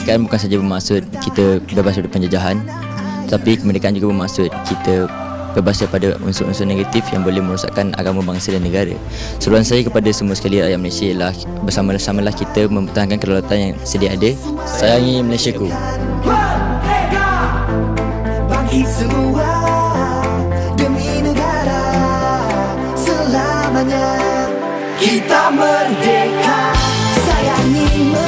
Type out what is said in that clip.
kemerdekaan bukan saja bermaksud kita bebas dari penjajahan, tapi kemerdekaan juga bermaksud kita bebas daripada unsur-unsur negatif yang boleh merosakkan agama, bangsa dan negara. Seruan saya kepada semua sekali rakyat Malaysia ialah bersama-samalah kita mempertahankan kedaulatan yang sedia ada. Sayangi Malaysiaku. Bagi semua demi negara selamanya kita merdeka. Sayangi